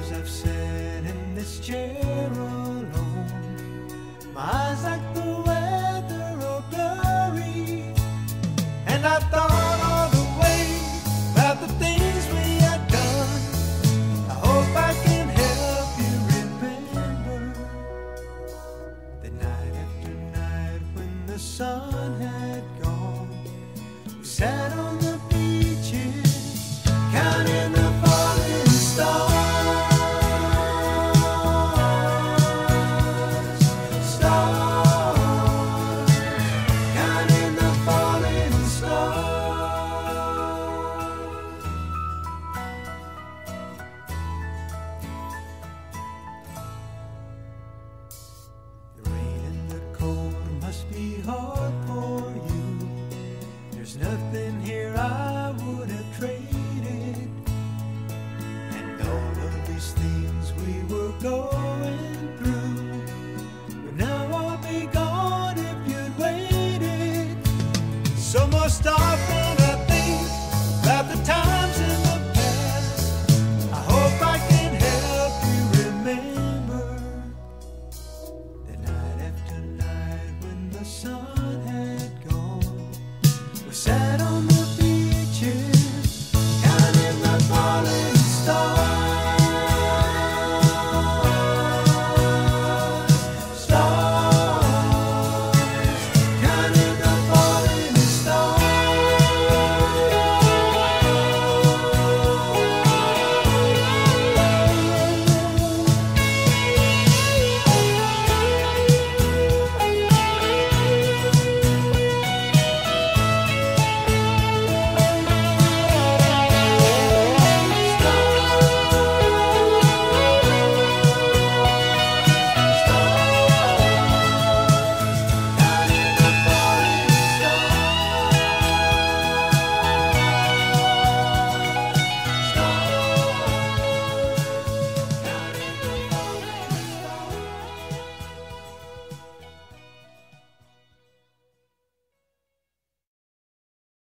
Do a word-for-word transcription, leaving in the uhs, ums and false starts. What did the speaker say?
hours I've sat in this chair alone, my eyes like the weather are blurry, and I thought all the way about the things we had done. I hope I can help you remember the night after night when the sun had gone. We sat on the beaches counting the falling stars. Be hard for you. There's nothing here I would have traded, and all of these things we were going